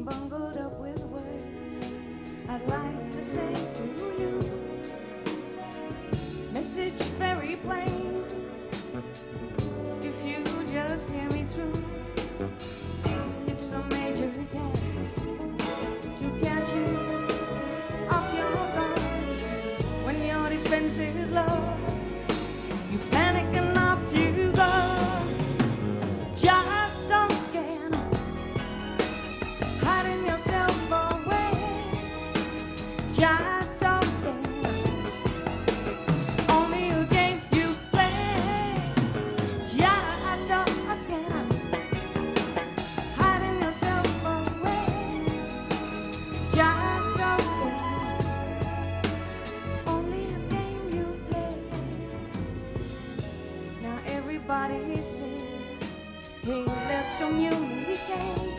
bungled up with words I'd like to say to you. Message very plain, if you just hear me through. It's a major task to catch you off your guard when your defense is low. You panic and off you go. Just talking, hiding yourself away. Just talking, only a game you play. Just talking, hiding yourself away. Just talking, only a game you play. Now everybody says, hey, let's communicate.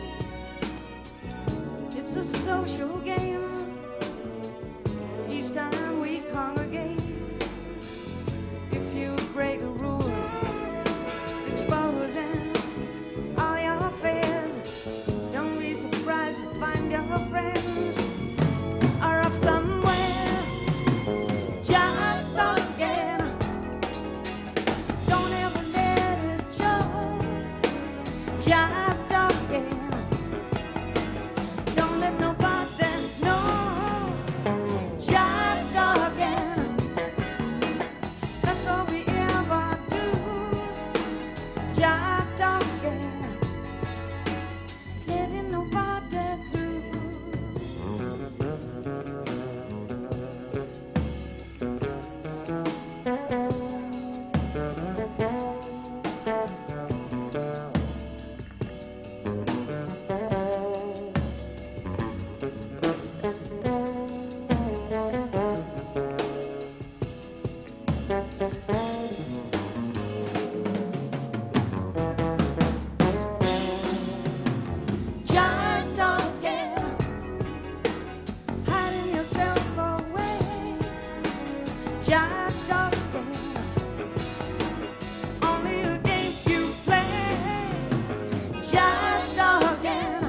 It's a social game. Each time we congregate, if you break the rules, exposing all your affairs, don't be surprised to find your friends are off somewhere. Just talking, don't ever let it show. Just talking, don't let nobody know. Just talking, that's all we ever do. Just talking, letting nobody through. Just talking, hiding yourself away. Just talking, only a game you play. Just talking,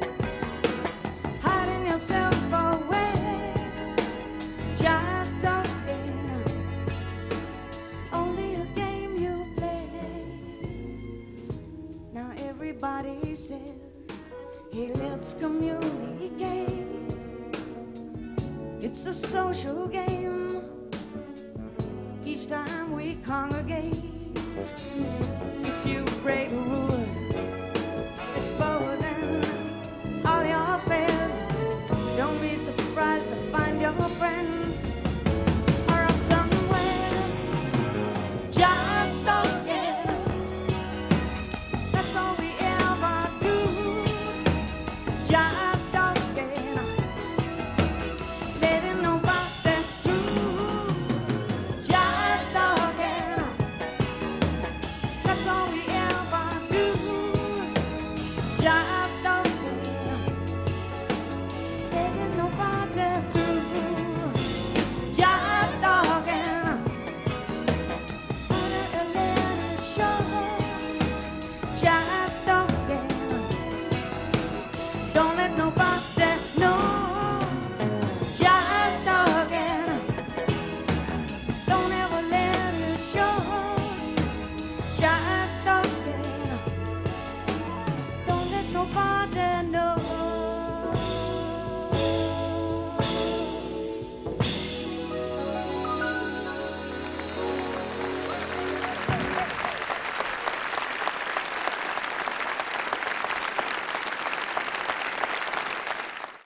hiding yourself away. Just talking, only a game you play. Now everybody says, hey, let's communicate. It's a social game. Each time we congregate, if you break the rules,